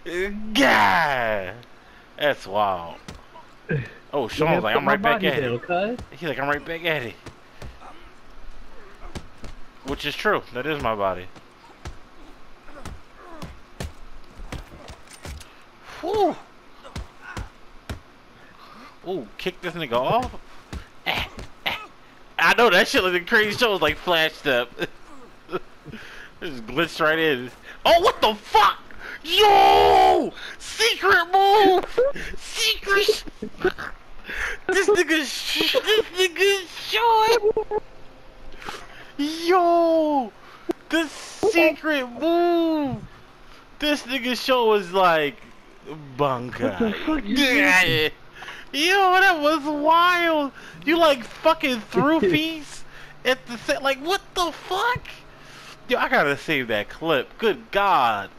Yeah, that's wild. Oh, Sean's like, I'm right back at it. Okay? He's like, I'm right back at it. Which is true. That is my body. Whew. Ooh, kick this nigga off. I know that shit like the crazy show was like flash step. Just glitched right in. Oh, what the fuck? Yo! Secret move! Secret! This nigga's short! Yo! The secret move! This nigga's show was like Bankai. Yeah. Yo, that was wild! You like fucking threw piece at the set. Like, what the fuck? Yo, I gotta save that clip. Good God.